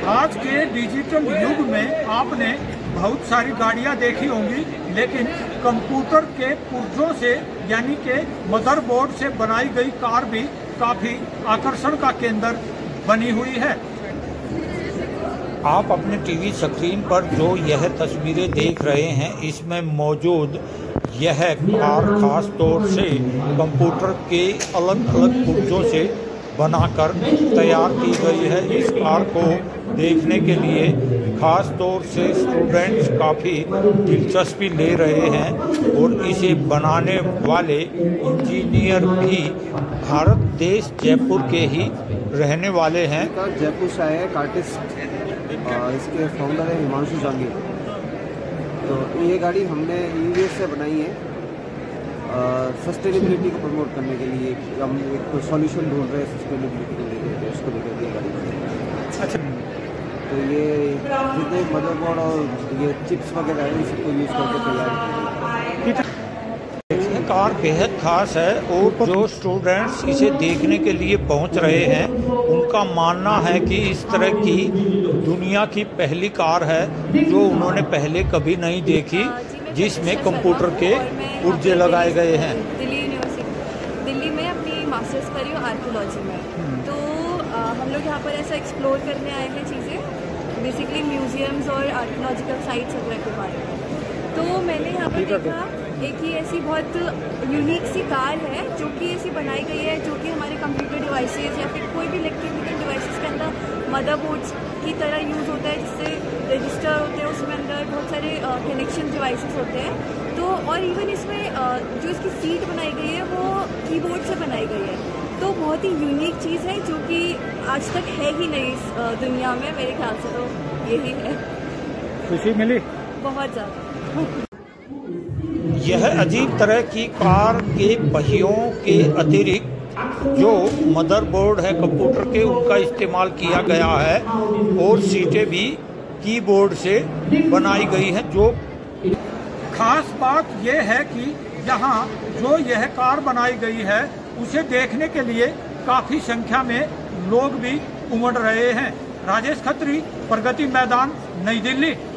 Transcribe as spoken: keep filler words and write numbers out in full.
आज के डिजिटल युग में आपने बहुत सारी गाड़ियां देखी होंगी, लेकिन कंप्यूटर के पुर्जों से यानी के मदरबोर्ड से बनाई गई कार भी काफी आकर्षण का केंद्र बनी हुई है। आप अपने टीवी स्क्रीन पर जो यह तस्वीरें देख रहे हैं, इसमें मौजूद यह कार खास तौर से कंप्यूटर के अलग अलग पुर्जों से बनाकर तैयार की गई है। इस कार को देखने के लिए खास तौर से स्टूडेंट्स काफ़ी दिलचस्पी ले रहे हैं और इसे बनाने वाले इंजीनियर भी भारत देश जयपुर के ही रहने वाले हैं। जयपुर से आए हैं आर्टिस्ट, इसके फाउंडर है हिमांशु जहांगीर। तो ये गाड़ी हमने यूएस से बनाई है सस्टेनेबिलिटी को प्रमोट करने के लिए। हम एक सॉल्यूशन ढूंढ रहे हैं सस्टेनेबिलिटी को लेकर, उसको लेकर ये गाड़ी। अच्छा, तो ये जितने मदरबोर्ड और ये चिप्स वगैरह है, इसको यूज़ करके तैयार की कार बेहद खास है और जो स्टूडेंट्स इसे देखने के लिए पहुंच रहे हैं, उनका मानना है कि इस तरह की दुनिया की पहली कार है जो उन्होंने पहले कभी नहीं देखी, जिसमें कंप्यूटर के पुर्जे लगाए गए हैं। दिल्ली यूनिवर्सिटी दिल्ली में अपनी मास्टर्स करी हूँ आर्कियोलॉजी में। तो आ, हम लोग यहाँ पर ऐसा एक्सप्लोर करने आए हैं चीज़ें, बेसिकली म्यूजियम्स और आर्कियोलॉजिकल साइट्स वगैरह के बारे में। तो मैंने यहाँ पर देखा एक ही ऐसी बहुत यूनिक सी कार है जो कि ऐसी बनाई गई है, जो कि हमारे कंप्यूटर डिवाइसेस या फिर कोई भी इलेक्ट्रॉनिकल डिवाइसेस के अंदर मदरबोर्ड्स की तरह यूज़ होता है, जिससे रजिस्टर होते हैं, उसमें अंदर बहुत सारे कनेक्शन डिवाइसेस होते हैं। तो और इवन इसमें uh, जो इसकी सीट बनाई गई है वो कीबोर्ड से बनाई गई है। तो बहुत ही यूनिक चीज़ है जो कि आज तक है ही नहीं इस uh, दुनिया में। मेरे ख्याल से तो यही है। खुशी मिली बहुत ज़्यादा। यह अजीब तरह की कार के पहियों के अतिरिक्त जो मदरबोर्ड है कंप्यूटर के, उनका इस्तेमाल किया गया है और सीटें भी कीबोर्ड से बनाई गई हैं। जो खास बात यह है कि यहाँ जो यह कार बनाई गई है उसे देखने के लिए काफी संख्या में लोग भी उमड़ रहे हैं। राजेश खत्री, प्रगति मैदान, नई दिल्ली।